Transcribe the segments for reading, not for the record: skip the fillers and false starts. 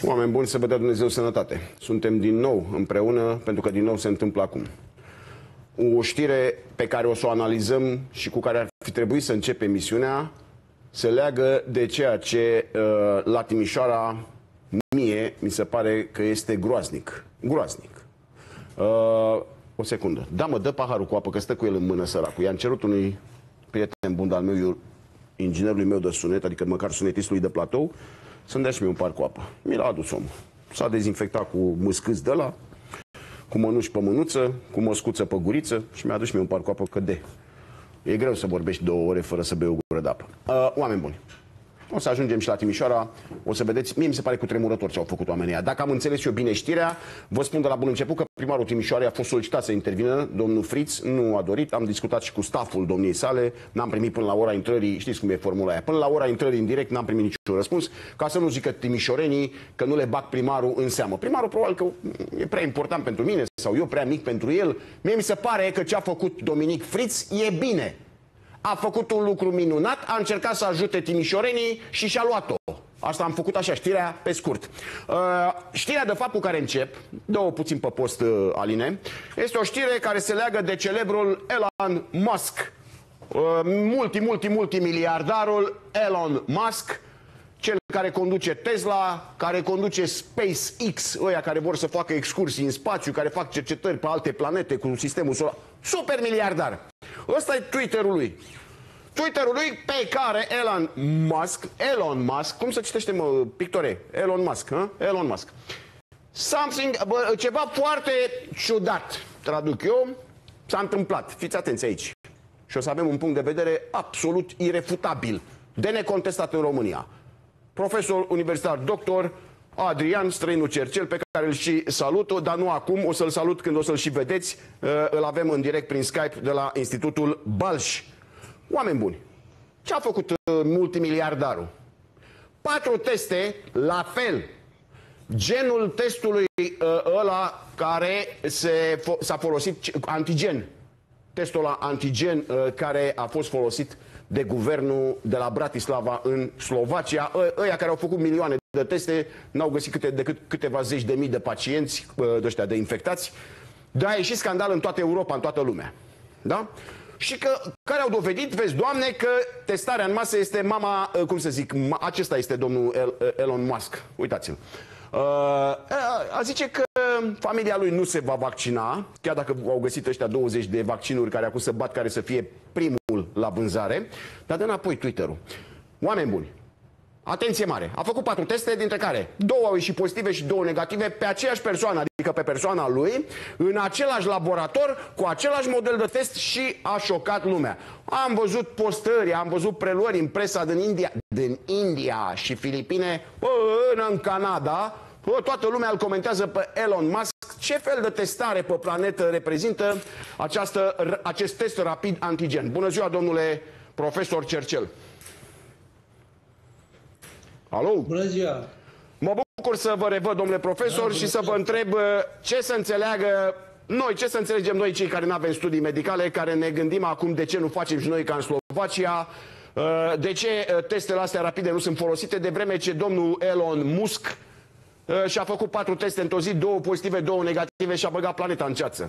Oameni buni, să vă dea Dumnezeu sănătate. Suntem din nou împreună, pentru că din nou se întâmplă acum. O știre pe care o să o analizăm și cu care ar fi trebuit să începem emisiunea se leagă de ceea ce la Timișoara mie mi se pare că este groaznic. Groaznic. O secundă. Da, mă, dă paharul cu apă, că stă cu el în mână, săracul. I-am cerut unui prieten bun al meu, inginerului meu de sunet, adică măcar sunetistului de platou, să-mi dea și mie un par cu apă. Mi l-a adus omul. S-a dezinfectat cu mâscâți de ăla, cu mănuși pe mânuță, cu măscuță pe guriță și mi-a adus și mie un par cu apă, că e greu să vorbești 2 ore fără să bei o gură de apă. Oameni buni, o să ajungem și la Timișoara, o să vedeți, mie mi se pare cutremurător ce au făcut oamenii ăia. Dacă am înțeles eu bine știrea, vă spun de la bun început că primarul Timișoarei a fost solicitat să intervină, domnul Friț, nu a dorit, am discutat și cu stafful domniei sale, n-am primit până la ora intrării, știți cum e formula aia, până la ora intrării în direct n-am primit niciun răspuns, ca să nu zică timișorenii că nu le bag primarul în seamă. Primarul probabil că e prea important pentru mine sau eu prea mic pentru el. Mie mi se pare că ce a făcut Dominic Friț e bine. A făcut un lucru minunat, a încercat să ajute timișorenii și și-a luat-o. Asta am făcut așa, știrea pe scurt. Știrea de fapt cu care încep, dă-o puțin pe post, Aline, este o știre care se leagă de celebrul Elon Musk. Multimiliardarul Elon Musk, cel care conduce Tesla, care conduce SpaceX, ăia care vor să facă excursii în spațiu, care fac cercetări pe alte planete cu sistemul solar. Super miliardar. Ăsta e Twitter-ul lui. Twitter-ul lui pe care Elon Musk, cum se citește, mă, pictore? Elon Musk, hă? Elon Musk. Ceva foarte ciudat, traduc eu, s-a întâmplat. Fiți atenți aici. Și o să avem un punct de vedere absolut irefutabil, de necontestat în România. Profesor universitar, doctor Adrian Străinu Cercel, pe care îl și salut, dar nu acum, o să-l salut când o să-l și vedeți. Îl avem în direct prin Skype de la Institutul Balș. Oameni buni, ce a făcut multimiliardarul? 4 teste, la fel, genul testului ăla care s-a folosit, antigen. Testul ăla antigen care a fost folosit de guvernul de la Bratislava în Slovacia. Ăia care au făcut milioane de teste n-au găsit decât câteva zeci de mii de pacienți de infectați. Dar a ieșit scandal în toată Europa, în toată lumea. Da? Și care au dovedit, vezi, Doamne, că testarea în masă este mama, cum să zic, acesta este domnul Elon Musk. Uitați-l. A zice că familia lui nu se va vaccina, chiar dacă au găsit ăștia 20 de vaccinuri care acum să bat, care să fie primul la vânzare. Dar dă înapoi Twitter-ul. Oameni buni, atenție mare, a făcut 4 teste, dintre care 2 au ieșit pozitive și 2 negative pe aceeași persoană, adică pe persoana lui, în același laborator, cu același model de test și a șocat lumea. Am văzut postări, am văzut preluări în presa din India și Filipine, până în Canada. Toată lumea îl comentează pe Elon Musk. Ce fel de testare pe planetă reprezintă acest test rapid antigen? Bună ziua, domnule profesor Cercel. Alo? Bună ziua! Mă bucur să vă revăd, domnule profesor, și să vă întreb ce să înțeleagă noi, ce să înțelegem noi cei care nu avem studii medicale, care ne gândim acum de ce nu facem și noi ca în Slovacia, de ce testele astea rapide nu sunt folosite, de vreme ce domnul Elon Musk și-a făcut 4 teste într-o zi, 2 pozitive, 2 negative și a băgat planeta în ceață.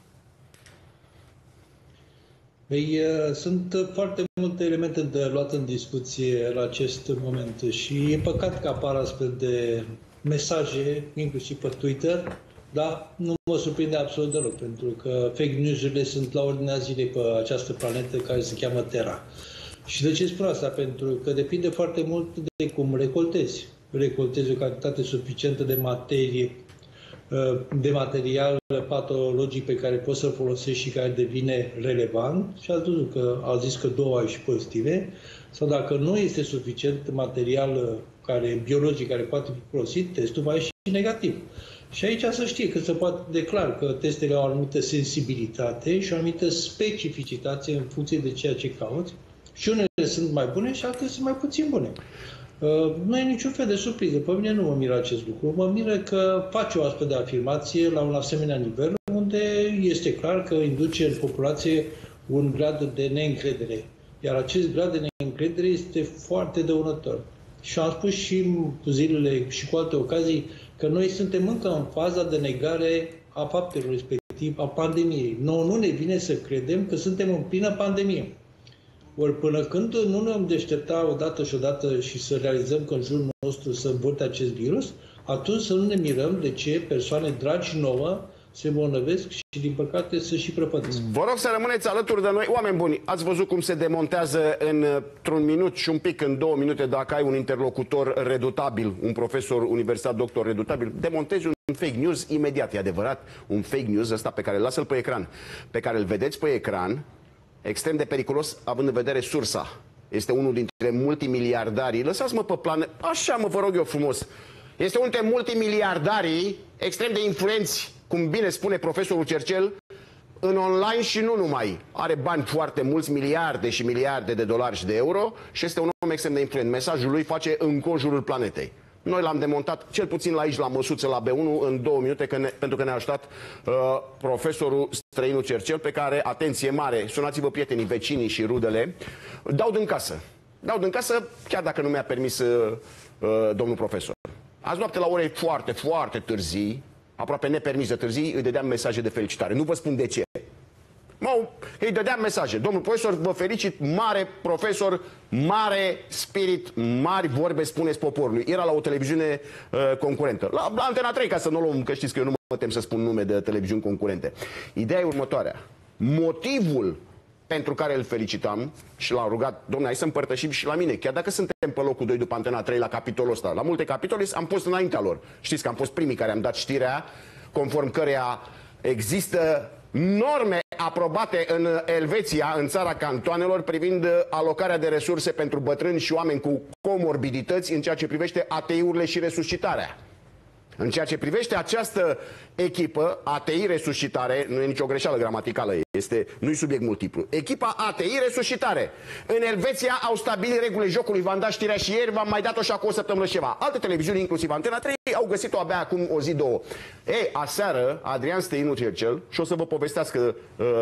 Păi, sunt foarte multe elemente de luat în discuție la acest moment și e păcat că apar astfel de mesaje, inclusiv pe Twitter, dar nu mă surprinde absolut deloc, pentru că fake news-urile sunt la ordinea zilei pe această planetă care se cheamă Terra. Și de ce spun asta? Pentru că depinde foarte mult de cum recoltezi. Recoltezi o cantitate suficientă de materie, de material patologic pe care poți să-l folosești și care devine relevant. Și ați văzut că au zis că 2 au ieșit pozitive. Sau dacă nu este suficient material biologic care poate fi folosit, testul va ieși negativ. Și aici să știe că se poate declara că testele au o anumită sensibilitate și o anumită specificitate în funcție de ceea ce cauți. Și unele sunt mai bune și altele sunt mai puțin bune. Nu e niciun fel de surpriză. Pe mine nu mă miră acest lucru. Mă miră că face o astfel de afirmație la un asemenea nivel unde este clar că induce în populație un grad de neîncredere. Iar acest grad de neîncredere este foarte dăunător. Și am spus și zilele și cu alte ocazii că noi suntem încă în faza de negare a faptelor, respectiv a pandemiei. Nouă nu ne vine să credem că suntem în plină pandemie. Ori până când nu ne vom deștepta odată și odată și să realizăm că în jurul nostru se învârte acest virus, atunci să nu ne mirăm de ce persoane dragi nouă se îmbolnăvesc și, din păcate, să și prăpădesc. Vă rog să rămâneți alături de noi. Oameni buni, ați văzut cum se demontează într-un minut și un pic, în 2 minute, dacă ai un interlocutor redutabil, un profesor universitar, doctor redutabil, demontezi un fake news imediat. E adevărat, un fake news ăsta pe care îl lasă-l pe ecran, pe care îl vedeți pe ecran, extrem de periculos, având în vedere sursa. Este unul dintre multimiliardarii. Lăsați-mă pe plan. Așa, mă, vă rog eu frumos. Este unul dintre multimiliardarii extrem de influenți, cum bine spune profesorul Cercel, în online și nu numai. Are bani foarte mulți, miliarde și miliarde de dolari și de euro și este un om extrem de influent. Mesajul lui face înconjurul planetei. Noi l-am demontat, cel puțin la aici, la Măsuță, la B1, în 2 minute, pentru că ne-a ajutat profesorul străinul Cercel, pe care, atenție mare, sunați-vă prietenii, vecinii și rudele, dau din casă. Dau din casă, chiar dacă nu mi-a permis domnul profesor. Azi noapte, la ore foarte, foarte târzii, aproape nepermise târzii, îi dădeam mesaje de felicitare. Nu vă spun de ce. Îi dădeam mesaje. Domnul profesor, vă felicit, mare profesor, mare spirit, mari vorbe spuneți poporului. Era la o televiziune concurentă. La Antena 3, ca să nu o luăm, că știți că eu nu mă tem să spun nume de televiziuni concurente. Ideea e următoarea. Motivul pentru care îl felicitam și l-am rugat, domnule, hai să împărtășim și la mine, chiar dacă suntem pe locul 2 după Antena 3 la capitolul ăsta. La multe capitole am fost înaintea lor. Știți că am fost primii care am dat știrea conform căreia există norme aprobate în Elveția, în țara cantoanelor, privind alocarea de resurse pentru bătrâni și oameni cu comorbidități în ceea ce privește ATI-urile și resuscitarea. În ceea ce privește această echipă, ATI Resuscitare, nu e nicio greșeală gramaticală, nu-i subiect multiplu. Echipa ATI Resuscitare. În Elveția au stabilit regulile jocului, v-am dat știrea și ieri, v-am mai dat-o și acum o săptămână și ceva. Alte televiziuni, inclusiv Antena 3, au găsit-o abia acum o zi, 2. Aseară, Adrian Stăinu Cercel, și o să vă povestească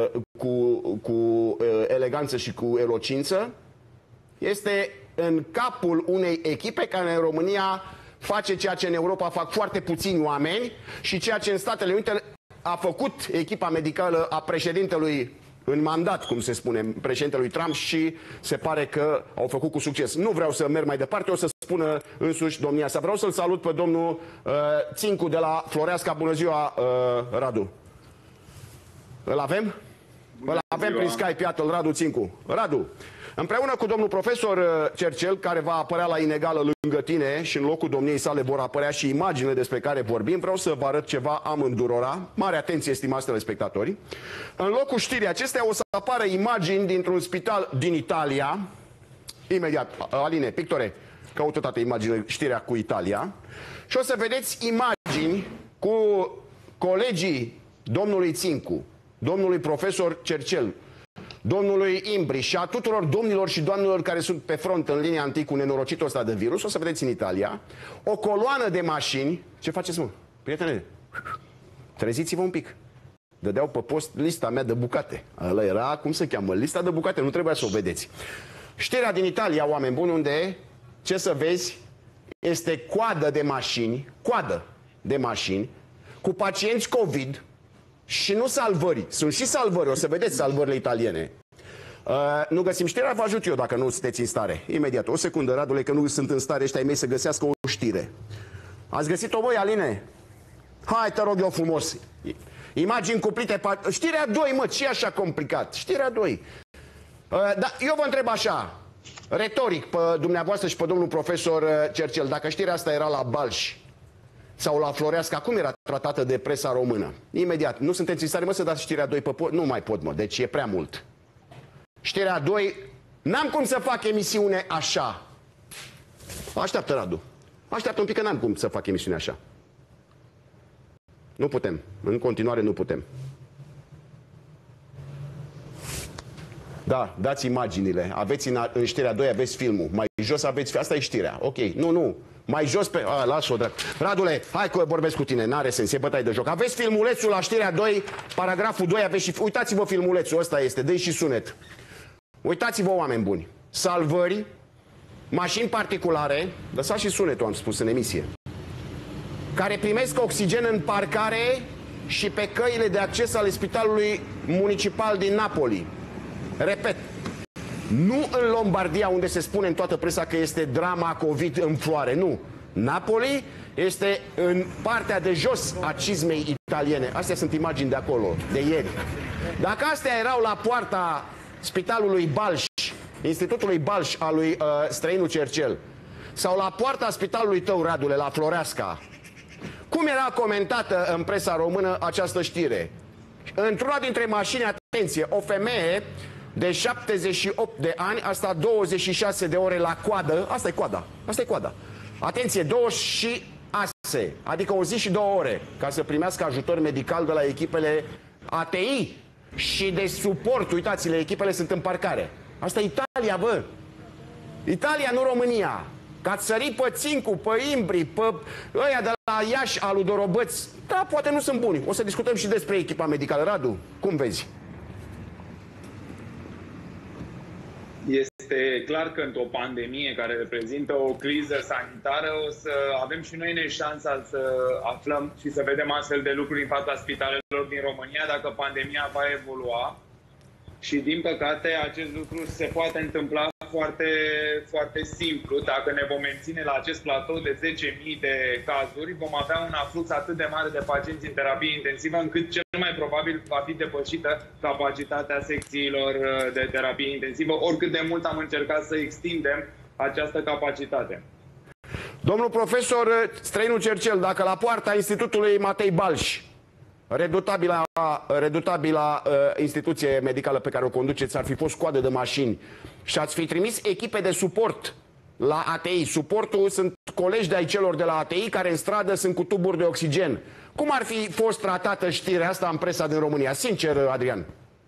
cu eleganță și cu elocință, este în capul unei echipe care în România face ceea ce în Europa fac foarte puțini oameni și ceea ce în Statele Unite a făcut echipa medicală a președintelui în mandat, cum se spune, președintelui Trump, și se pare că au făcut cu succes. Nu vreau să merg mai departe, o să spună însuși domnia sa. Vreau să-l salut pe domnul Țincu de la Floreasca. Bună ziua, Radu. Îl avem? Îl avem prin Skype, iată-l, Radu Țincu. Radu, împreună cu domnul profesor Cercel, care va apărea la inegală lângă tine și în locul domniei sale vor apărea și imaginile despre care vorbim, vreau să vă arăt ceva amândurora. Mare atenție, stimați telespectatori. În locul știrii acestea o să apară imagini dintr-un spital din Italia. Imediat, Aline, pictore, caută toate imaginile, știrea cu Italia. Și o să vedeți imagini cu colegii domnului Țincu, domnului profesor Cercel, domnului Imbri și a tuturor domnilor și doamnelor care sunt pe front în linia întâi cu nenorocitul ăsta de virus. O să vedeți în Italia o coloană de mașini. Ce faceți, mă? Prietene, treziți-vă un pic. Dădeau pe post lista mea de bucate. Ăla era, cum se cheamă, lista de bucate, nu trebuia să o vedeți. Știrea din Italia, oameni buni, unde, ce să vezi, este coadă de mașini cu pacienți COVID. Și nu salvări, sunt și salvări, o să vedeți salvările italiene. Nu găsim știrea, vă ajut eu dacă nu sunteți în stare. Imediat, o secundă, Radule, că nu sunt în stare ăștia ai mei să găsească o știre. Ați găsit-o voi, Aline? Hai, te rog eu frumos. Imagini cuplite, știrea 2, mă, ce e așa complicat? Știrea 2. Dar eu vă întreb așa, retoric, pe dumneavoastră și pe domnul profesor Cercel, dacă știrea asta era la Balș sau la Floreasca, cum era tratată de presa română? Imediat. Nu sunteți în stare, mă, să dați știrea 2 pe pot? Nu mai pot, mă, deci e prea mult. Știrea 2, n-am cum să fac emisiune așa. Așteaptă, Radu. Așteaptă un pic, că n-am cum să fac emisiune așa. Nu putem. În continuare nu putem. Da, dați imaginile. Aveți în știrea 2, aveți filmul. Mai jos aveți... Asta e știrea. Ok. Nu. Mai jos pe... Las-o, dracu. Radule, hai că vorbesc cu tine. N-are sens, e bătaie de joc. Aveți filmulețul la știrea 2, paragraful 2, aveți și... Uitați-vă filmulețul, ăsta este, dă-i și sunet. Uitați-vă, oameni buni. Salvări mașini particulare, lăsați și sunetul, am spus în emisie, care primesc oxigen în parcare și pe căile de acces ale Spitalului Municipal din Napoli. Repet, nu în Lombardia, unde se spune în toată presa că este drama COVID în floare, nu. Napoli este în partea de jos a cizmei italiene. Astea sunt imagini de acolo, de ieri. Dacă astea erau la poarta Spitalului Balș, Institutului Balș al lui Străinu Cercel, sau la poarta spitalului tău, Radule, la Floreasca, cum era comentată în presa română această știre? Într-una dintre mașini, atenție, o femeie de 78 de ani a stat 26 de ore la coadă. Asta e coada, asta e coada. Atenție, 26, adică o zi și 2 ore, ca să primească ajutor medical de la echipele ATI și de suport. Uitați-le, echipele sunt în parcare. Asta e Italia, bă. Italia, nu România. Că ați sărit pe Țincu, pe Imbri, pe ăia de la Iași, alu Dorobăț. Da, poate nu sunt buni. O să discutăm și despre echipa medicală. Radu, cum vezi? Este clar că într-o pandemie care reprezintă o criză sanitară o să avem și noi șansa să aflăm și să vedem astfel de lucruri în fața spitalelor din România dacă pandemia va evolua. Și din păcate acest lucru se poate întâmpla foarte, foarte simplu. Dacă ne vom menține la acest platou de 10.000 de cazuri, vom avea un aflux atât de mare de pacienți în terapie intensivă, încât cel mai probabil va fi depășită capacitatea secțiilor de terapie intensivă, oricât de mult am încercat să extindem această capacitate. Domnul profesor Străinu Cercel, dacă la poarta Institutului Matei Balș, redutabilă instituție medicală pe care o conduceți, ar fi fost coadă de mașini și ați fi trimis echipe de suport la ATI. Suportul sunt colegi de-ai celor de la ATI care în stradă sunt cu tuburi de oxigen. Cum ar fi fost tratată știrea asta în presa din România? Sincer, Adrian.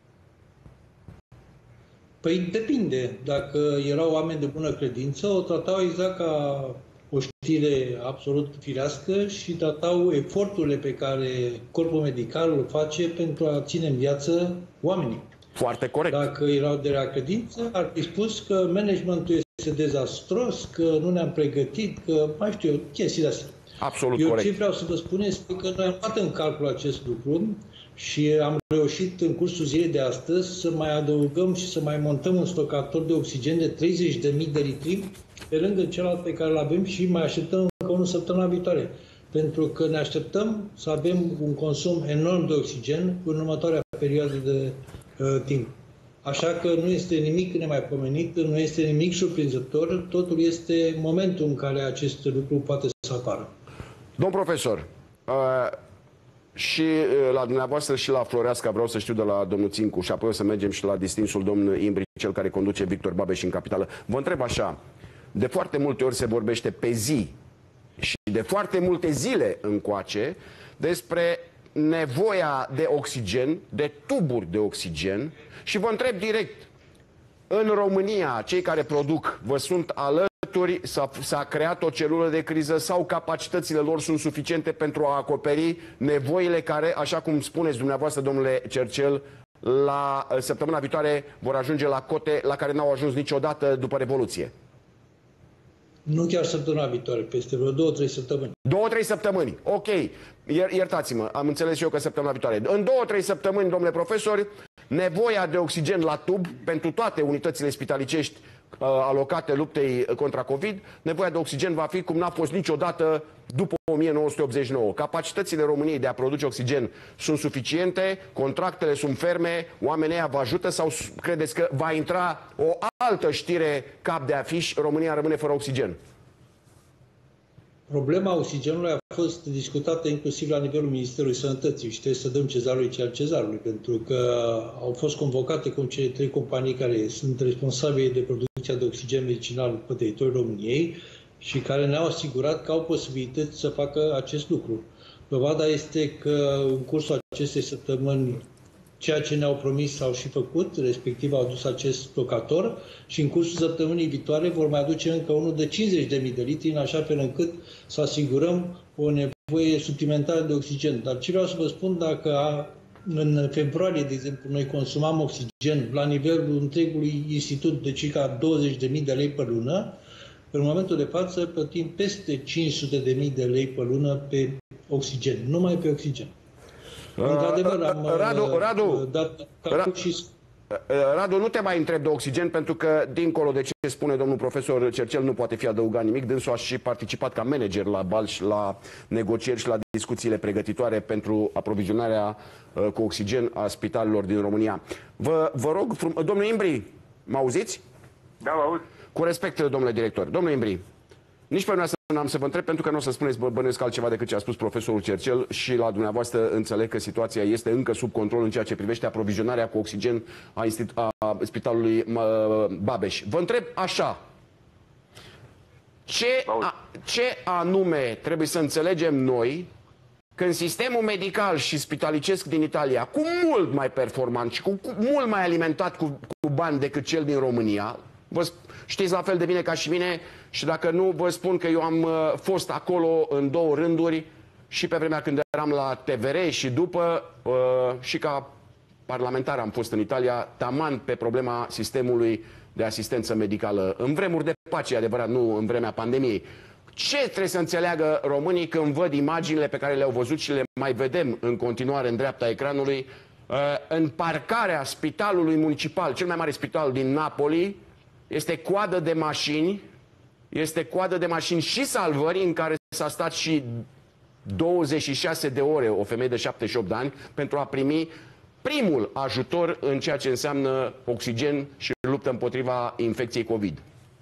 Păi depinde. Dacă erau oameni de bună credință, o tratau exact ca o știre absolut firească și tratau eforturile pe care corpul medical îl face pentru a ține în viață oamenii. Foarte corect. Dacă erau de rea credință, ar fi spus că managementul este dezastros, că nu ne-am pregătit, că mai știu eu, chestii de astea. Absolut eu corect. ce vreau să vă spun este că noi am luat în calcul acest lucru și am reușit în cursul zilei de astăzi să mai adăugăm și să mai montăm un stocator de oxigen de 30.000 de litri pe lângă celălalt pe care îl avem și mai așteptăm încă unul săptămâna viitoare. Pentru că ne așteptăm să avem un consum enorm de oxigen în următoarea perioadă de timp. Așa că nu este nimic nemaipomenit, nu este nimic surprinzător, totul este momentul în care acest lucru poate să apară. Domn profesor, și la dumneavoastră și la Floreasca vreau să știu de la domnul Țincu și apoi o să mergem și la distinsul domn Imbri, cel care conduce Victor Babeș în capitală. Vă întreb așa, de foarte multe ori se vorbește pe zi și de foarte multe zile încoace despre nevoia de oxigen, de tuburi de oxigen și vă întreb direct, în România, cei care produc, vă sunt alături, s-a creat o celulă de criză sau capacitățile lor sunt suficiente pentru a acoperi nevoile care, așa cum spuneți dumneavoastră, domnule Cercel, la săptămâna viitoare vor ajunge la cote la care n-au ajuns niciodată după Revoluție? Nu chiar săptămâna viitoare, peste vreo 2-3 săptămâni. 2-3 săptămâni, ok. Iertați-mă, am înțeles și eu că săptămâna viitoare. În 2-3 săptămâni, domnule profesor, nevoia de oxigen la tub pentru toate unitățile spitalicești alocate luptei contra COVID, nevoia de oxigen va fi cum n-a fost niciodată după 1989. Capacitățile României de a produce oxigen sunt suficiente, contractele sunt ferme, oamenii ăia vă ajută sau credeți că va intra o altă știre cap de afiș, România rămâne fără oxigen? Problema oxigenului a fost discutată inclusiv la nivelul Ministerului Sănătății și trebuie să dăm cezarului ce al cezarului, pentru că au fost convocate cum cele 3 companii care sunt responsabile de producția de oxigen medicinal pe teritoriul României și care ne-au asigurat că au posibilități să facă acest lucru. Dovada este că în cursul acestei săptămâni ceea ce ne-au promis s-au și făcut, respectiv au adus acest stocator și în cursul săptămânii viitoare vor mai aduce încă unul de 50.000 de litri, în așa fel încât să asigurăm o nevoie suplimentară de oxigen. Dar ce vreau să vă spun, dacă în februarie, de exemplu, noi consumam oxigen la nivelul întregului institut de circa 20.000 de lei pe lună, În momentul de față plătim peste 500.000 de lei pe lună pe oxigen, numai pe oxigen. Într-adevăr, am dat calcul și... Radu, nu te mai întreb de oxigen, pentru că, dincolo de ce spune domnul profesor Cercel, nu poate fi adăugat nimic. Dânsul a și participat ca manager la Balș, la negocieri și la discuțiile pregătitoare pentru aprovizionarea cu oxigen a spitalelor din România. Vă rog, domnul Imbri, mă auziți? Da, vă aud. Cu respect, domnule director. Domnule Imbri, nici pe noi n-am să vă întreb, pentru că nu o să spuneți bănuiesc altceva decât ce a spus profesorul Cercel, și la dumneavoastră înțeleg că situația este încă sub control în ceea ce privește aprovizionarea cu oxigen a Spitalului Babeș. Vă întreb așa, ce anume trebuie să înțelegem noi când sistemul medical și spitalicesc din Italia, cu mult mai performant și cu mult mai alimentat cu bani decât cel din România, vă știți la fel de bine ca și mine, și dacă nu, vă spun că eu am fost acolo în 2 rânduri, și pe vremea când eram la TVR și după, și ca parlamentar am fost în Italia, taman pe problema sistemului de asistență medicală. În vremuri de pace, adevărat, nu în vremea pandemiei. Ce trebuie să înțeleagă românii când văd imaginile pe care le-au văzut și le mai vedem în continuare în dreapta ecranului, în parcarea spitalului municipal, cel mai mare spital din Napoli, este coadă de mașini, și salvări în care s-a stat și 26 de ore, o femeie de 78 de ani, pentru a primi primul ajutor în ceea ce înseamnă oxigen și luptă împotriva infecției COVID.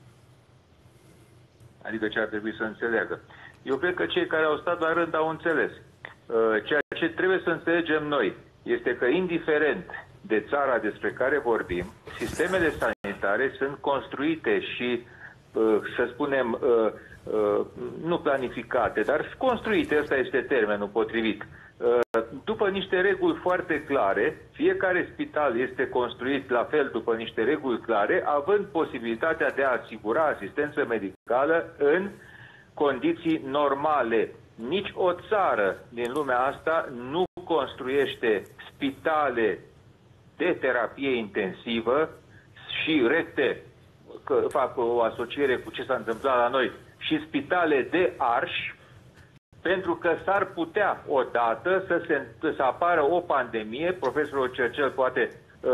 Adică ce ar trebui să înțeleagă? Eu cred că cei care au stat la rând au înțeles. Ceea ce trebuie să înțelegem noi este că, indiferent de țara despre care vorbim, sistemele sanitare sunt construite și, să spunem, nu planificate, dar construite, ăsta este termenul potrivit. După niște reguli foarte clare, fiecare spital este construit la fel după niște reguli clare, având posibilitatea de a asigura asistență medicală în condiții normale. Nici o țară din lumea asta nu construiește spitale de terapie intensivă și recte, că fac o asociere cu ce s-a întâmplat la noi, și spitale de arși, pentru că s-ar putea odată să apară o pandemie. Profesorul Cercel poate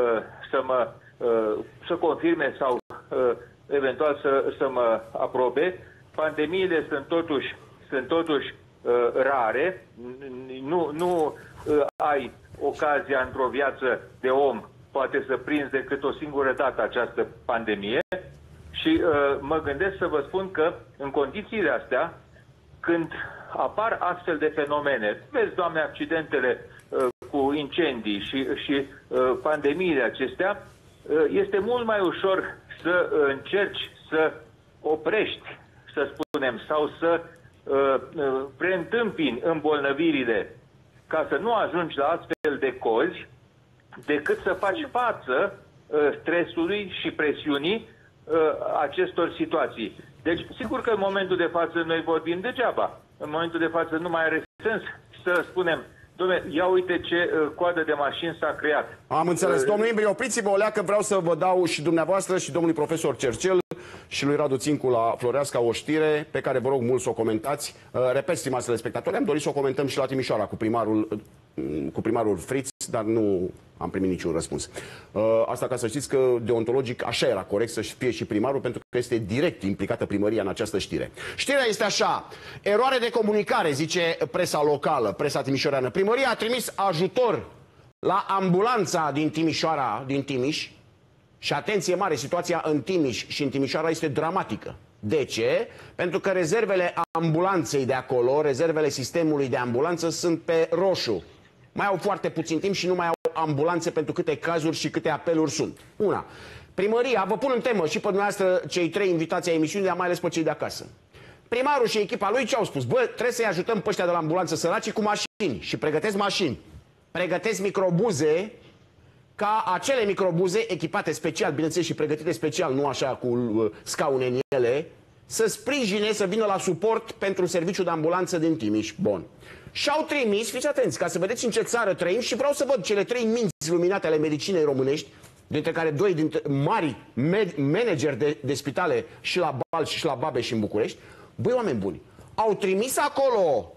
să confirme sau eventual să mă aprobe. Pandemiile sunt totuși rare. Nu ai ocazia într-o viață de om poate să prinzi decât o singură dată această pandemie. Și mă gândesc să vă spun că în condițiile astea, când apar astfel de fenomene, vezi, Doamne, accidentele cu incendii și pandemiile acestea, este mult mai ușor să încerci să oprești, să spunem, sau să preîntâmpini îmbolnăvirile ca să nu ajungi la astfel de cozi, decât să faci față stresului și presiunii acestor situații. Deci, sigur că în momentul de față noi vorbim degeaba. În momentul de față nu mai are sens să spunem, dom'le, ia uite ce coadă de mașini s-a creat. Am înțeles. Domnul Imbri, opriți-vă o leacă, vreau să vă dau și dumneavoastră și domnului profesor Cercel și lui Radu Țincu la Floreasca o știre pe care vă rog mult să o comentați. Repet, stimați telespectatori, am dorit să o comentăm și la Timișoara cu primarul Fritz, dar nu am primit niciun răspuns. Asta ca să știți că deontologic așa era corect să fie și primarul, pentru că este direct implicată primăria în această știre. Știrea este așa: eroare de comunicare, zice presa locală, presa timișoreană. Primăria a trimis ajutor la ambulanța din Timișoara, din Timiș. Și atenție mare, situația în Timiș și în Timișoara este dramatică. De ce? Pentru că rezervele ambulanței de acolo, rezervele sistemului de ambulanță sunt pe roșu. Mai au foarte puțin timp și nu mai au ambulanțe pentru câte cazuri și câte apeluri sunt. Una. Primăria, vă pun în temă și pe dumneavoastră cei 3 invitați ai emisiunii, dar mai ales pe cei de acasă. Primarul și echipa lui ce au spus? Bă, trebuie să-i ajutăm pe ăștia de la ambulanță săracii cu mașini. Și pregătesc mașini. Pregătesc microbuze, ca acele microbuze echipate special, bineînțeles și pregătite special, nu așa cu scaune în ele, să sprijine, să vină la suport pentru serviciul de ambulanță din Timiș. Bun. Și-au trimis, fiți atenți, ca să vedeți în ce țară trăim, și vreau să văd cele 3 minți luminate ale medicinei românești, dintre care 2 dintre mari manageri de spitale și la Balci și la Babeș și în București, băi, oameni buni, au trimis acolo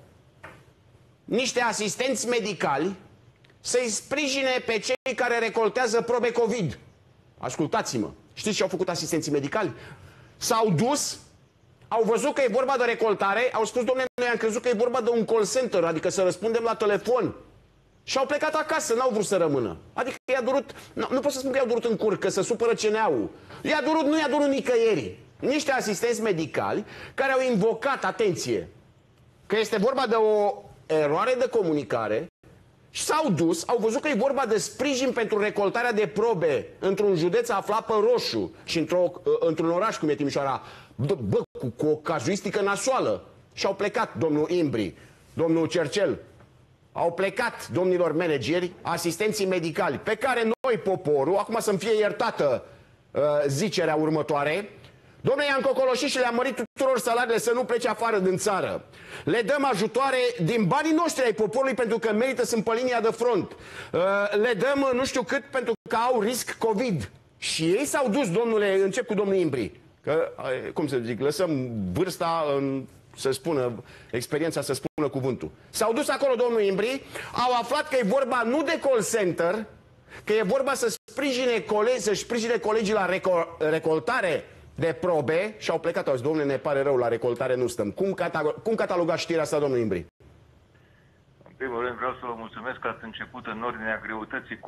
niște asistenți medicali să-i sprijine pe cei care recoltează probe COVID. Ascultați-mă, știți ce au făcut asistenții medicali? S-au dus, au văzut că e vorba de recoltare, au spus, domnule, noi am crezut că e vorba de un call center, adică să răspundem la telefon. Și au plecat acasă, n-au vrut să rămână. Adică i-a durut, nu pot să spun că i-a durut în cur, că să supără CNA-ul. Nu i-a durut nicăieri. Niște asistenți medicali care au invocat, atenție, că este vorba de o eroare de comunicare și s-au dus, au văzut că e vorba de sprijin pentru recoltarea de probe într-un județ aflat pe roșu și într-un oraș cum e Timișoara, cu o cazuistică nasoală. Și au plecat domnul Imbri, domnul Cercel, au plecat domnilor manageri, asistenții medicali, pe care noi, poporul, acum să-mi fie iertată zicerea următoare, domnule, i-am cocoloșit și le-am mărit tuturor salariile să nu plece afară din țară. Le dăm ajutoare din banii noștri ai poporului pentru că merită, sunt pe linia de front. Le dăm nu știu cât pentru că au risc COVID. Și ei s-au dus, domnule, încep cu domnul Imbri. Că, cum să zic, lăsăm vârsta să spună, experiența să spună cuvântul. S-au dus acolo, domnul Imbri, au aflat că e vorba nu de call center, că e vorba să sprijine colegii la recoltare de probe și au plecat. Au zis, domnule, ne pare rău, la recoltare nu stăm. Cum catalogați știrea asta, domnul Imbri? În primul rând vreau să vă mulțumesc că ați început în ordinea greutății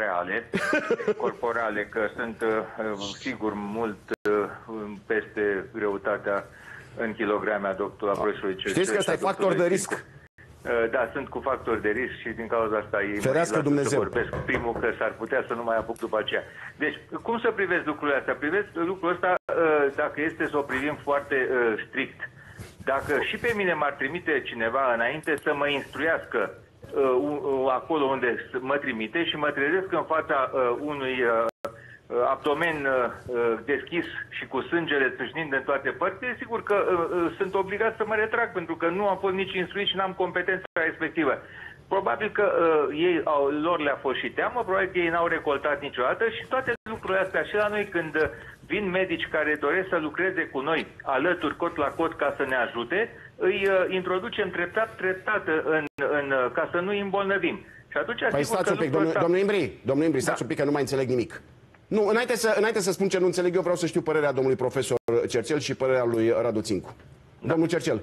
corporale, că sunt sigur mult peste greutatea în kilograme a profesorului Cercel. Știți că ăsta e factor de risc. Da, sunt cu factori de risc și din cauza asta ferească Dumnezeu. să vorbesc primul, că s-ar putea să nu mai apuc după aceea. Deci, cum să privesc lucrurile astea? Privesc lucrul ăsta, dacă este să o privim foarte strict. Dacă și pe mine m-ar trimite cineva înainte să mă instruiască acolo unde mă trimite și mă trezesc în fața unui abdomen deschis și cu sângele țâșnind în toate părțile, sigur că sunt obligat să mă retrag, pentru că nu am fost nici instruit și n-am competența respectivă. Probabil că lor le-a fost și teamă, probabil că ei n-au recoltat niciodată și toate lucrurile astea și la noi când vin medici care doresc să lucreze cu noi alături, cot la cot, ca să ne ajute, îi introducem treptat ca să nu îi îmbolnăvim. Și atunci, păi stați un pic, domnul Imbri, stați un pic că nu mai înțeleg nimic. Nu, înainte să spun ce nu înțeleg, eu vreau să știu părerea domnului profesor Cercel și părerea lui Radu Țincu. Domnul Cercel.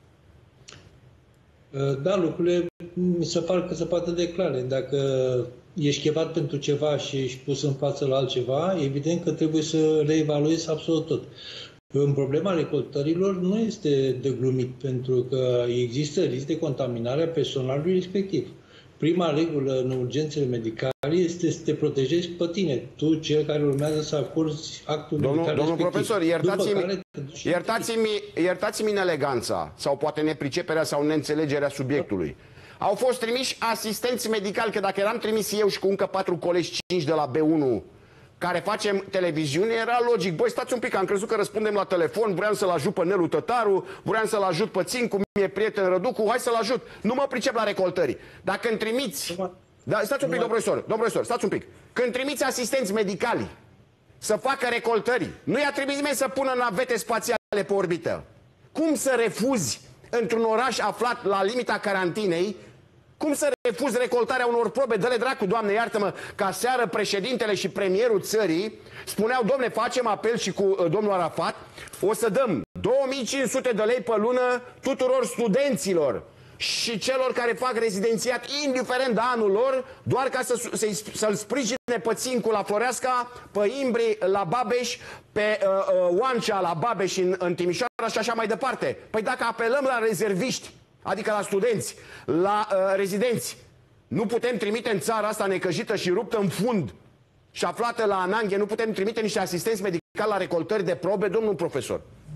Da, lucrurile mi se par că se poate de clare. Dacă ești chemat pentru ceva și ești pus în față la altceva, evident că trebuie să reevaluezi absolut tot. În problema recoltărilor nu este de glumit, pentru că există risc de contaminare a personalului respectiv. Prima regulă în urgențele medicale este să te protejezi pe tine, tu, cel care urmează să acorzi actul medical Domnul profesor, iertați-mi iertați-mi ineleganța sau poate nepriceperea sau neînțelegerea subiectului. Au fost trimiși asistenți medicali, că dacă eram trimis eu și cu încă 4 colegi, 5 de la B1, care facem televiziune, era logic. Băi, stați un pic, am crezut că răspundem la telefon, vreau să-l ajut pe Nelu Tătaru, vreau să-l ajut pe Țincu, mie prieten Răducu, hai să-l ajut. Nu mă pricep la recoltări. Dacă îmi trimiți... Da, stați un pic, domnul profesor, stați un pic. Când trimiți asistenți medicali să facă recoltări, nu i-a trimis nimeni să pună navete spațiale pe orbită. Cum să refuzi într-un oraș aflat la limita carantinei, cum să refuzi recoltarea unor probe? Dă-le dracu, Doamne, iartă-mă, ca seară președintele și premierul țării spuneau, domne, facem apel și cu domnul Arafat, o să dăm 2500 de lei pe lună tuturor studenților și celor care fac rezidențiat, indiferent de anul lor, doar ca să-l sprijine pe Țincu la Floreasca, pe Imbri la Babeș, pe Oancea la Babeș în Timișoara și așa mai departe. Păi dacă apelăm la rezerviști, adică la studenți, la rezidenți, nu putem trimite în țara asta necăjită și ruptă în fund și aflată la ananghe, nu putem trimite niște asistenți medicali la recoltări de probe, domnul profesor?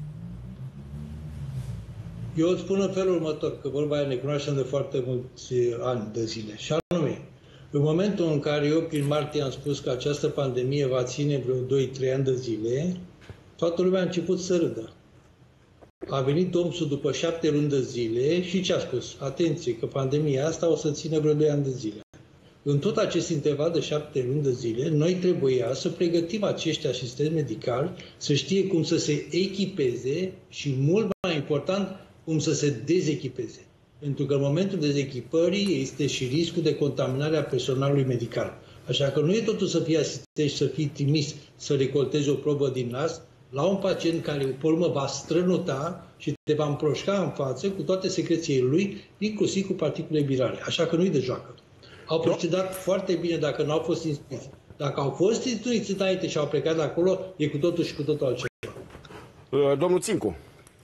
Eu îți spun în felul următor, că vorba aia ne cunoaștem de foarte mulți ani de zile. Și anume, în momentul în care eu prin martie am spus că această pandemie va ține vreo 2-3 ani de zile, toată lumea a început să râdă. A venit OMS-ul după 7 luni de zile și ce a spus? Atenție, că pandemia asta o să țină vreo 2 ani de zile. În tot acest interval de 7 luni de zile, noi trebuia să pregătim acești asistenți medicali să știe cum să se echipeze și, mult mai important, cum să se dezechipeze. Pentru că în momentul dezechipării este și riscul de contaminare a personalului medical. Așa că nu e totul să fii asistent și să fii trimis să recoltezi o probă din nas la un pacient care, pe urmă, va strănuta și te va împroșca în față cu toate secrețiile lui, inclusiv cu particule virale. Așa că nu-i de joacă. Au procedat foarte bine dacă nu au fost instruiți. Dacă au fost instruiți înainte și au plecat de acolo, e cu totul și cu totul altceva. Domnul Țincu.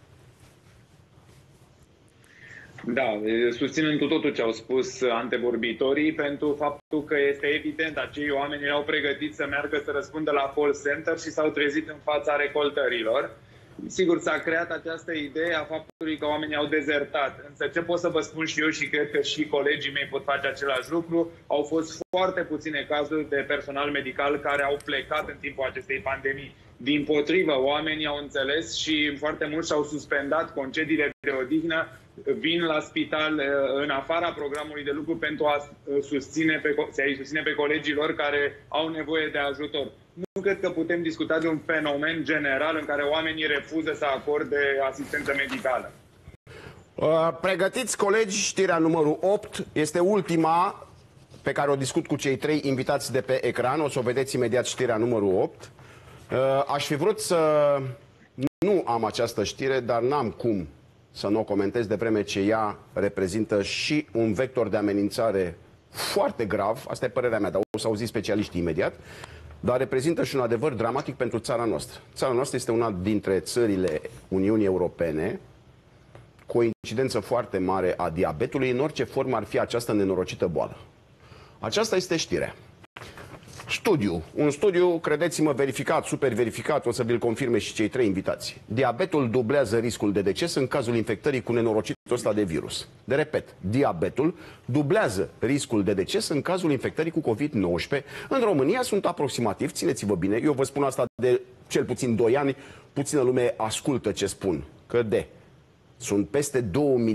Da, susțin în totul ce au spus antevorbitorii, pentru faptul că este evident, acei oameni erau pregătiți să meargă să răspundă la call center și s-au trezit în fața recoltărilor. Sigur, s-a creat această idee a faptului că oamenii au dezertat. Însă ce pot să vă spun și eu, și cred că și colegii mei pot face același lucru, au fost foarte puține cazuri de personal medical care au plecat în timpul acestei pandemii. Dimpotrivă, oamenii au înțeles și foarte mulți și-au suspendat concediile de odihnă, vin la spital în afara programului de lucru pentru a-i susține pe colegii lor care au nevoie de ajutor. Nu cred că putem discuta de un fenomen general în care oamenii refuză să acorde asistență medicală. Pregătiți, colegi, știrea numărul 8. Este ultima pe care o discut cu cei 3 invitați de pe ecran. O să o vedeți imediat, știrea numărul 8. Aș fi vrut să nu am această știre, dar n-am cum să nu o comentez, de vreme ce ea reprezintă și un vector de amenințare foarte grav. Asta e părerea mea, dar o să auziți specialiștii imediat. Dar reprezintă și un adevăr dramatic pentru țara noastră. Țara noastră este una dintre țările Uniunii Europene cu o incidență foarte mare a diabetului, în orice formă ar fi această nenorocită boală. Aceasta este știrea. Studiu. Un studiu, credeți-mă, verificat, super verificat, o să vi-l confirme și cei 3 invitați. Diabetul dublează riscul de deces în cazul infectării cu nenorocitul ăsta de virus. De repet, diabetul dublează riscul de deces în cazul infectării cu COVID-19. În România sunt aproximativ, țineți-vă bine, eu vă spun asta de cel puțin 2 ani, puțină lume ascultă ce spun, sunt peste 2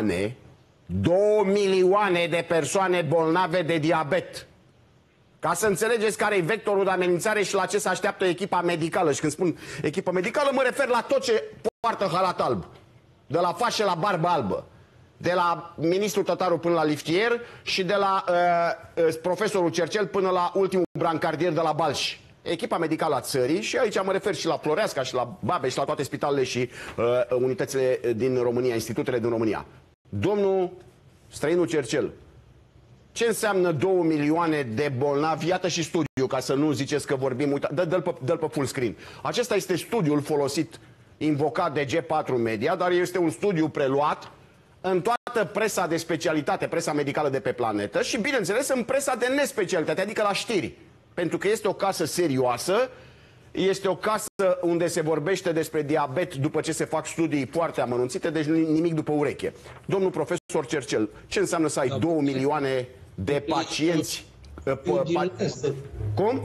milioane de persoane bolnave de diabet. Ca să înțelegeți care e vectorul de amenințare și la ce se așteaptă echipa medicală. Și când spun echipă medicală, mă refer la tot ce poartă halat alb. De la fașe la barbă albă. De la ministrul Tătaru până la liftier și de la profesorul Cercel până la ultimul brancardier de la Balș. Echipa medicală a țării, și aici mă refer și la Floreasca și la Babeș și la toate spitalele și unitățile din România, institutele din România. Domnul străinul Cercel, ce înseamnă 2 milioane de bolnavi? Iată și studiu, ca să nu ziceți că vorbim. Dă-l pe full screen. Acesta este studiul folosit, invocat de G4 Media, dar este un studiu preluat în toată presa de specialitate, presa medicală de pe planetă și, bineînțeles, în presa de nespecialitate, adică la știri. Pentru că este o casă serioasă, este o casă unde se vorbește despre diabet după ce se fac studii foarte amănunțite, deci nimic după ureche. Domnul profesor Cercel, ce înseamnă să ai 2 milioane de pacienți? Cum?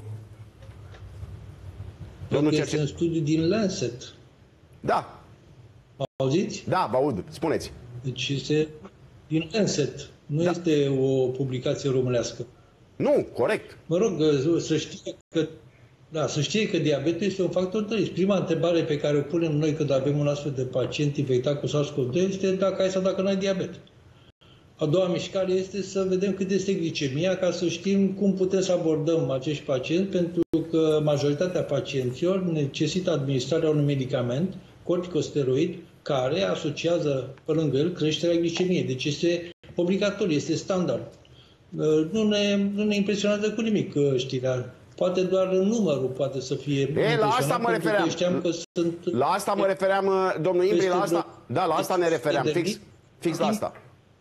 Domnul Cercel. Este un studiu din Lancet. Da. Auziți? Da, vă aud. Spuneți. Deci este din Lancet. Nu este o publicație românească. Nu, corect. Mă rog, să știe că diabetul este un factor de risc. Prima întrebare pe care o punem noi când avem un astfel de pacient infectat cu SARS-CoV-2 este dacă ai sau dacă nu ai diabet. A doua mișcare este să vedem cât este glicemia, ca să știm cum putem să abordăm acești pacienți, pentru că majoritatea pacienților necesită administrarea unui medicament, corticosteroid, care asociază pe lângă el creșterea glicemiei. Deci este obligatoriu, este standard. Nu ne impresionează cu nimic știrea. Poate doar numărul poate să fie. La asta mă refeream. La asta mă refeream, domnul Imbrie, la asta. Da, la asta ne refeream. Fix la asta.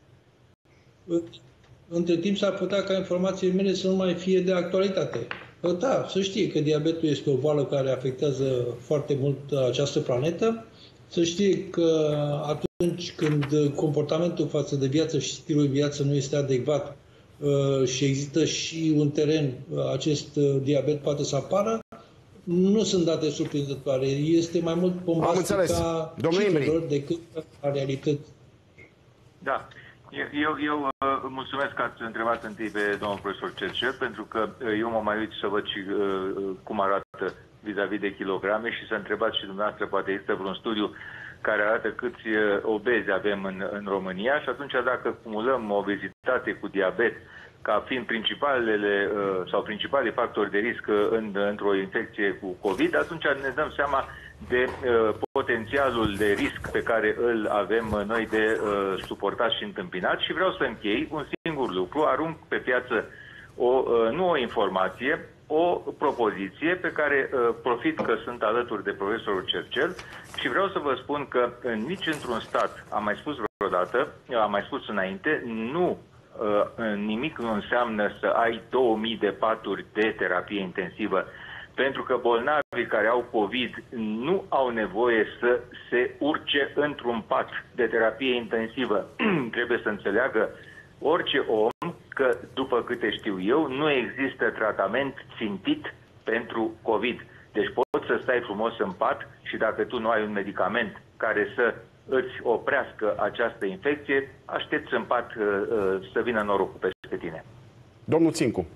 Între timp s-ar putea ca informațiile mele să nu mai fie de actualitate. Da, să știe că diabetul este o boală care afectează foarte mult această planetă. Să știe că atunci când comportamentul față de viață și stilul de viață nu este adecvat și există și un teren, acest diabet poate să apară, nu sunt date surprinzătoare. Este mai mult bombastica cifrelor decât a realității. Da. Eu mulțumesc că ați întrebat întâi pe domnul profesor Cercel, pentru că eu mă mai uit să văd și cum arată vis-a-vis de kilograme și să întrebați și dumneavoastră, poate există vreun studiu care arată câți obezi avem în România și atunci dacă cumulăm obezitate cu diabet ca fiind principalii factori de risc într-o infecție cu COVID, atunci ne dăm seama de potențialul de risc pe care îl avem noi de suportat și întâmpinat. Și vreau să închei un singur lucru, arunc pe piață nu o informație, o propoziție pe care profit că sunt alături de profesorul Cercel și vreau să vă spun că nici într-un stat, am mai spus vreodată, am mai spus înainte, nimic nu înseamnă să ai 2000 de paturi de terapie intensivă, pentru că bolnavii care au COVID nu au nevoie să se urce într-un pat de terapie intensivă. Trebuie să înțeleagă orice om că, după câte știu eu, nu există tratament țintit pentru COVID. Deci poți să stai frumos în pat și dacă tu nu ai un medicament care să îți oprească această infecție, aștepți în pat să vină norocul peste tine. Domnul Țincu.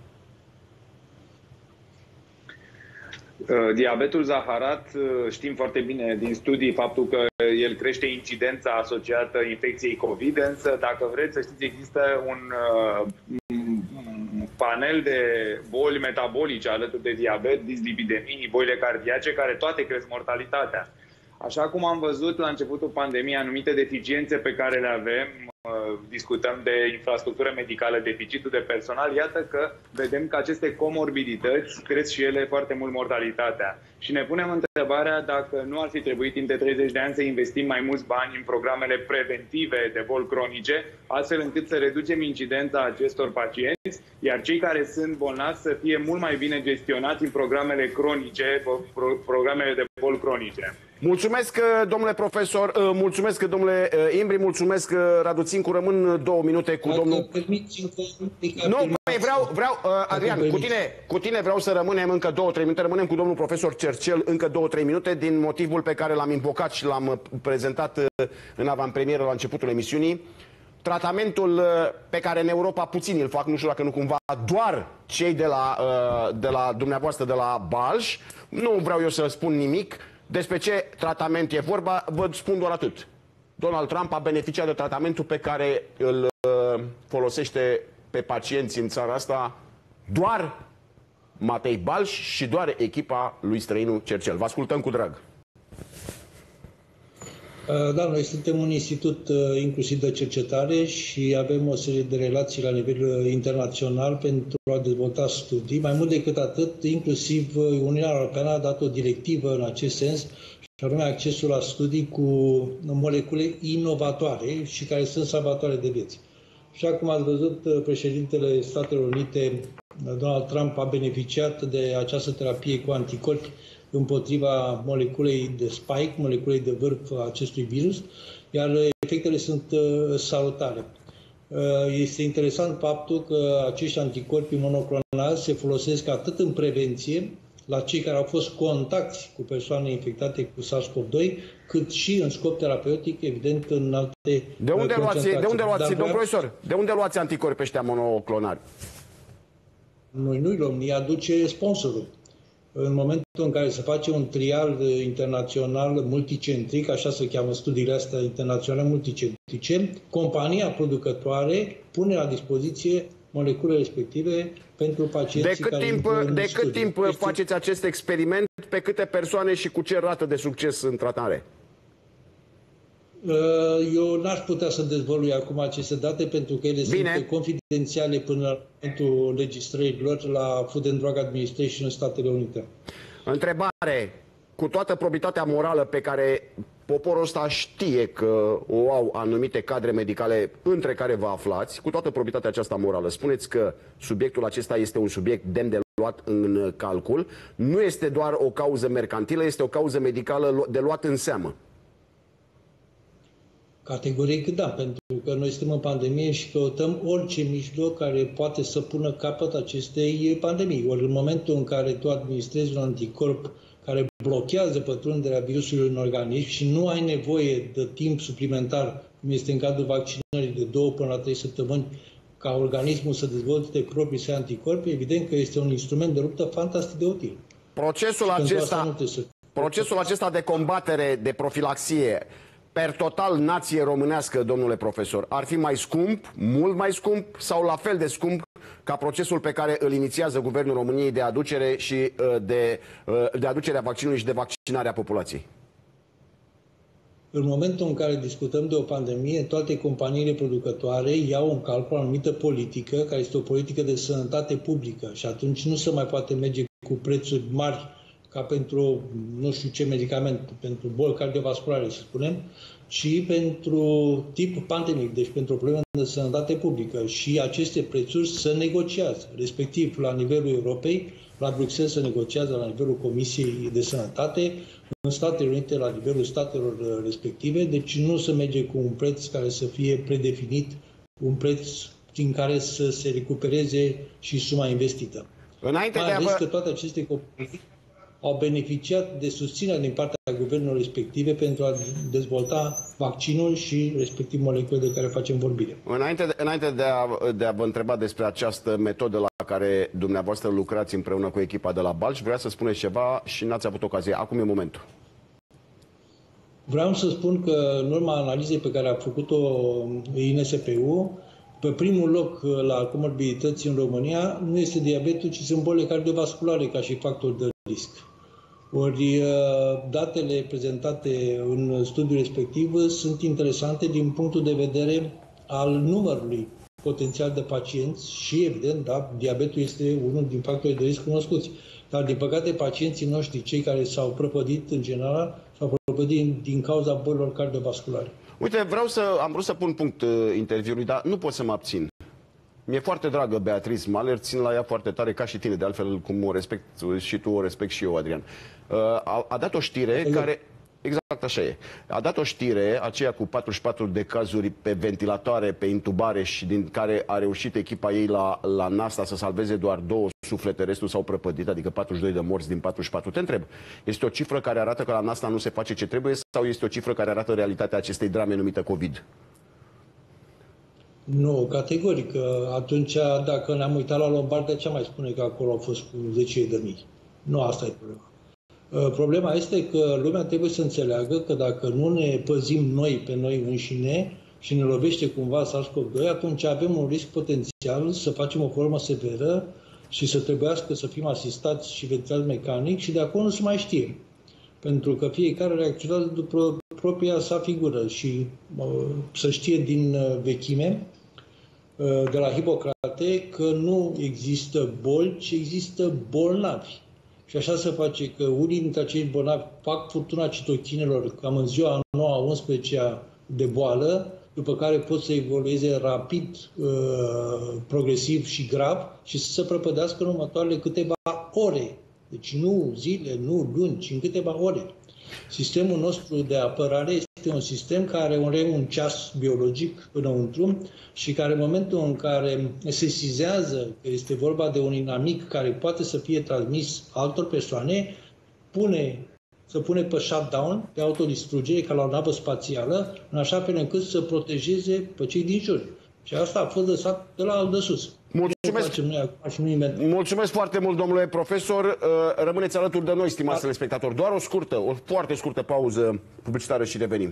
Diabetul zaharat, știm foarte bine din studii faptul că el crește incidența asociată infecției COVID, însă dacă vreți să știți, există un panel de boli metabolice alături de diabet, dislipidemii, bolile cardiace, care toate cresc mortalitatea. Așa cum am văzut la începutul pandemiei anumite deficiențe pe care le avem, discutăm de infrastructură medicală, deficitul de personal, iată că vedem că aceste comorbidități cresc și ele foarte mult mortalitatea. Și ne punem întrebarea dacă nu ar fi trebuit timp de 30 de ani să investim mai mulți bani în programele preventive de boli cronice, astfel încât să reducem incidența acestor pacienți, iar cei care sunt bolnavi să fie mult mai bine gestionați în programele cronice, programele de boli cronice. Mulțumesc, domnule profesor, mulțumesc, domnule Imbri, mulțumesc, Radu Țincu. Rămân 2 minute cu domnul... Nu, vreau, Adrian, cu tine vreau să rămânem încă 2-3 minute. Rămânem cu domnul profesor Cercel încă 2-3 minute din motivul pe care l-am invocat și l-am prezentat în avantpremieră la începutul emisiunii. Tratamentul pe care în Europa puțini îl fac, nu știu dacă nu cumva doar cei de la dumneavoastră de la Balș. Nu vreau eu să spun nimic. Despre ce tratament e vorba, vă spun doar atât. Donald Trump a beneficiat de tratamentul pe care îl folosește pe pacienți în țara asta doar Matei Balș și doar echipa lui străinul Cercel. Vă ascultăm cu drag. Da, noi suntem un institut inclusiv de cercetare și avem o serie de relații la nivel internațional pentru a dezvolta studii. Mai mult decât atât, inclusiv Uniunea Europeană a dat o directivă în acest sens, și anume accesul la studii cu molecule inovatoare și care sunt salvatoare de vieți. Așa cum ați văzut, președintele Statelor Unite, Donald Trump, a beneficiat de această terapie cu anticorpi împotriva moleculei de spike, moleculei de vârf a acestui virus, iar efectele sunt salutare. Este interesant faptul că acești anticorpi monoclonali se folosesc atât în prevenție, la cei care au fost contacti cu persoane infectate cu SARS-CoV-2, cât și în scop terapeutic, evident, în alte De unde luați, domnul profesor, de unde luați anticorpi ăștia monoclonali? Noi nu-i luăm, ni aduce sponsorul. În momentul în care se face un trial internațional multicentric, așa se cheamă studiile astea internaționale multicentrice, compania producătoare pune la dispoziție moleculele respective pentru pacienții De cât timp faceți acest experiment? Pe câte persoane și cu ce rată de succes în tratare? Eu n-aș putea să dezvălui acum aceste date pentru că ele sunt confidențiale până la momentul înregistrărilor la Food and Drug Administration în Statele Unite. Întrebare. Cu toată probitatea morală pe care poporul ăsta știe că o au anumite cadre medicale între care vă aflați, cu toată probitatea aceasta morală, spuneți că subiectul acesta este un subiect demn de luat în calcul, nu este doar o cauză mercantilă, este o cauză medicală de luat în seamă. Categoric da, pentru că noi suntem în pandemie și căutăm orice mijloc care poate să pună capăt acestei pandemii. Ori în momentul în care tu administrezi un anticorp care blochează pătrunderea virusului în organism și nu ai nevoie de timp suplimentar, cum este în cadrul vaccinării de 2 până la 3 săptămâni ca organismul să dezvolte proprii săi anticorpi, evident că este un instrument de luptă fantastic de util. Procesul acesta de combatere, de profilaxie, per total nație românească, domnule profesor, ar fi mai scump, mult mai scump sau la fel de scump ca procesul pe care îl inițiază Guvernul României de aducere și de aducerea vaccinului și de vaccinarea populației? În momentul în care discutăm de o pandemie, toate companiile producătoare iau în calcul o anumită politică, care este o politică de sănătate publică și atunci nu se mai poate merge cu prețuri mari ca pentru nu știu ce medicament, pentru boli cardiovasculare, să spunem, ci pentru tip pandemic, deci pentru o problemă de sănătate publică. Și aceste prețuri se negociază, respectiv la nivelul Europei, la Bruxelles se negociază la nivelul Comisiei de Sănătate, în Statele Unite la nivelul statelor respective, deci nu se merge cu un preț care să fie predefinit, un preț din care să se recupereze și suma investită. Mai ales că toate aceste companii au beneficiat de susținere din partea guvernului respective pentru a dezvolta vaccinul și respectiv molecule de care facem vorbire. Înainte de a vă întreba despre această metodă la care dumneavoastră lucrați împreună cu echipa de la Balș, vreau să spuneți ceva și n-ați avut ocazie. Acum e momentul. Vreau să spun că în urma analizei pe care a făcut-o INSPU, pe primul loc la comorbidități în România nu este diabetul, ci sunt bolile cardiovasculare ca și factor de risc. Ori datele prezentate în studiul respectiv sunt interesante din punctul de vedere al numărului potențial de pacienți și, evident, da, diabetul este unul din factorii de risc cunoscuți. Dar, din păcate, pacienții noștri, cei care s-au prăpădit în general, s-au prăpădit din cauza bolilor cardiovasculare. Uite, am vrut să pun punct interviului, dar nu pot să mă abțin. Mi-e foarte dragă Beatrice Maler, țin la ea foarte tare, ca și tine, de altfel cum o respect și tu, o respect și eu, Adrian. A dat o știre care... Exact așa e. A dat o știre, aceea cu 44 de cazuri pe ventilatoare, pe intubare și din care a reușit echipa ei la NASA să salveze doar 2 suflete, restul s-au prăpădit, adică 42 de morți din 44. Te întreb, este o cifră care arată că la NASA nu se face ce trebuie sau este o cifră care arată realitatea acestei drame numită COVID? Nu, categoric. Atunci, dacă ne-am uitat la Lombardia, ce mai spune că acolo au fost cu 10.000? Nu, asta e problema. Problema este că lumea trebuie să înțeleagă că dacă nu ne păzim noi pe noi înșine și ne lovește cumva SARS-CoV-2, atunci avem un risc potențial să facem o formă severă și să trebuiască să fim asistați și ventilați mecanic și de acolo nu se mai știe. Pentru că fiecare reacționează după propria sa figură și să știe din vechime, de la Hipocrate, că nu există boli, ci există bolnavi. Și așa se face că unii dintre acești bolnavi fac furtuna citochinelor cam în ziua 9-11 de boală, după care pot să evolueze rapid, progresiv și grav și să se prăpădească în următoarele câteva ore. Deci nu zile, nu luni, ci în câteva ore. Sistemul nostru de apărare este un sistem care are un ceas biologic înăuntru și care în momentul în care se sesizează că este vorba de un inamic care poate să fie transmis altor persoane, se pune pe shutdown, pe autodistrugere, ca la o navă spațială, în așa fel încât să protejeze pe cei din jur. Și asta a fost lăsat de la alt de sus. Mulțumesc foarte mult, domnule profesor. Rămâneți alături de noi, stimați telespectatori. Doar o foarte scurtă pauză publicitară și revenim.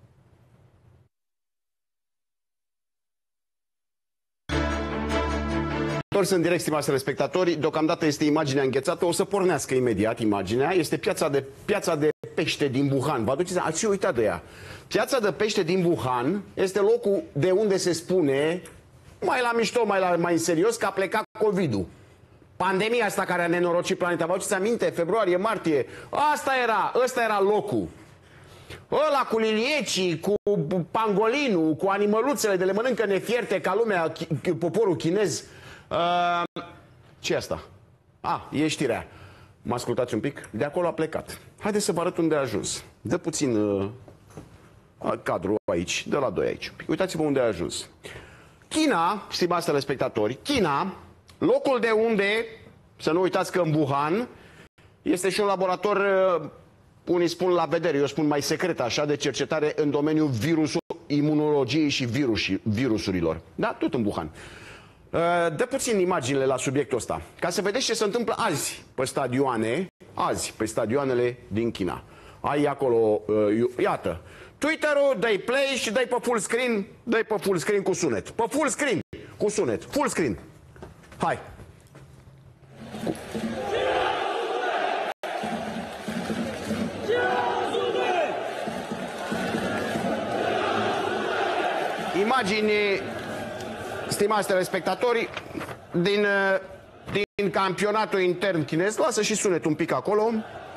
Întors în direct, stimați telespectatori. Deocamdată este imaginea înghețată. O să pornească imediat imaginea. Este piața de pește din Wuhan. Vă aduceți? Ați uitat de ea. Piața de pește din Wuhan este locul de unde se spune, mai la mișto, mai în serios, că a plecat COVID-ul. Pandemia asta care a nenorocit planeta. Vă aduceți aminte? Februarie, martie. Ăsta era locul. Ăla cu liliecii, cu pangolinul, cu animăluțele de le mănâncă nefierte ca lumea, poporul chinez. Ce e asta? E știrea. Mă ascultați un pic? De acolo a plecat. Haideți să vă arăt unde a ajuns. Dă puțin cadrul aici, de la 2 aici. Uitați-vă unde a ajuns. China, stimați telespectatori, China, locul de unde, să nu uitați că în Wuhan, este și un laborator, unii spun la vedere, eu spun mai secret așa, de cercetare în domeniul imunologiei și virusurilor. Da, tot în Wuhan. Dă puțin imaginile la subiectul ăsta, ca să vedeți ce se întâmplă azi pe stadioanele din China. Ai acolo, iată, Twitter-ul, dai play și dai pe full screen, cu sunet. Pe full screen cu sunet, full screen. Hai. Imagini, stimați telespectatori, din campionatul intern chinez. Lasă și sunet un pic acolo.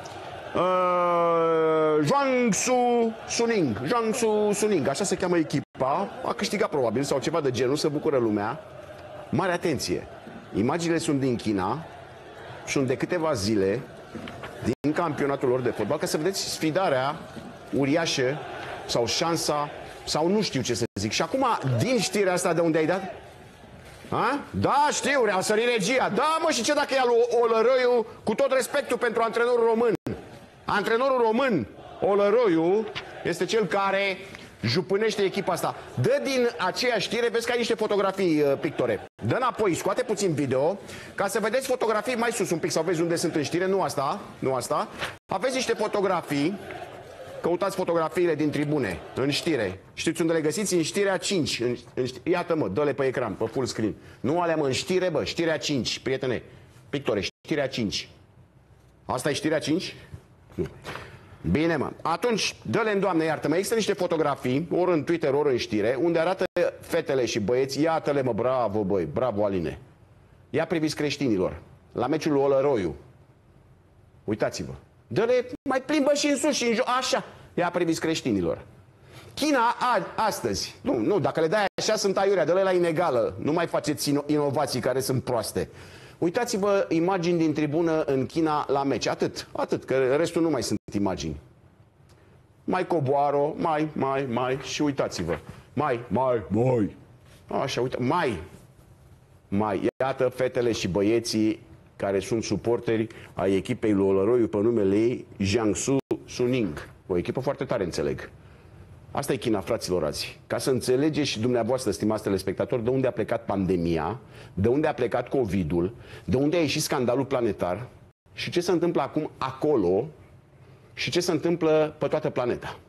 Jiangsu Suning, așa se cheamă echipa. A câștigat probabil sau ceva de genul, se bucură lumea. Mare atenție. Imaginile sunt din China, sunt de câteva zile din campionatul lor de fotbal, ca să vedeți sfidarea uriașă sau șansa, sau nu știu ce să zic. Și acum, din știrea asta, de unde ai dat? Ha? Da, știu, a sărit regia. Da, mă, și ce dacă e al Olăroiu, cu tot respectul pentru antrenorul român? Antrenorul român, Olăroiu, este cel care jupânește echipa asta. Dă din aceeași știre, vezi că ai niște fotografii, pictore. Dă înapoi, scoate puțin video, ca să vedeți fotografii mai sus un pic, sau vezi unde sunt în știre, nu asta. Aveți niște fotografii, căutați fotografiile din tribune, în știre. Știți unde le găsiți? În știrea 5. Iată, mă, dă-le pe ecran, pe full screen. Nu alea, mă, în știre, bă, știrea 5, prietene. Pictore, știrea 5. Asta e știrea 5? Nu. Bine, mă. Atunci, dă-le în Doamne, iartă-mă. Există niște fotografii, ori în Twitter, ori în știre, unde arată fetele și băieți. Iată-le, mă, bravo, băi, bravo, Aline. Ia priviți creștinilor. La meciul lui Olăroiu. Uitați-vă. Dă-le, mai plimbă și în sus și în jos. Așa. Ia priviți creștinilor. China astăzi. Nu, dacă le dai așa, sunt aiurea. Dă-le la inegală. Nu mai faceți inovații care sunt proaste. Uitați-vă imagini din tribună în China la meci. Atât, că restul nu mai sunt imagini. Mai coboară, mai, și uitați-vă. Mai. Așa, uite, mai. Iată fetele și băieții care sunt suporteri ai echipei lui Olăroiu pe numele ei Jiangsu Suning. O echipă foarte tare, înțeleg. Asta e China, fraților, azi. Ca să înțelegeți și dumneavoastră, stimați telespectatori, de unde a plecat pandemia, de unde a plecat COVID-ul, de unde a ieșit scandalul planetar și ce se întâmplă acum acolo și ce se întâmplă pe toată planeta.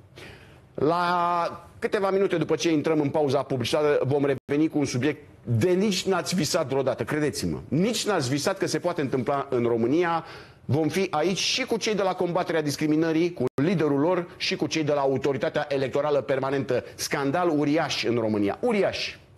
La câteva minute după ce intrăm în pauza publicitară, vom reveni cu un subiect de nici n-ați visat vreodată, credeți-mă. Nici n-ați visat că se poate întâmpla în România. Vom fi aici și cu cei de la combaterea discriminării, cu liderul lor și cu cei de la Autoritatea Electorală Permanentă. Scandal uriaș în România. Uriaș.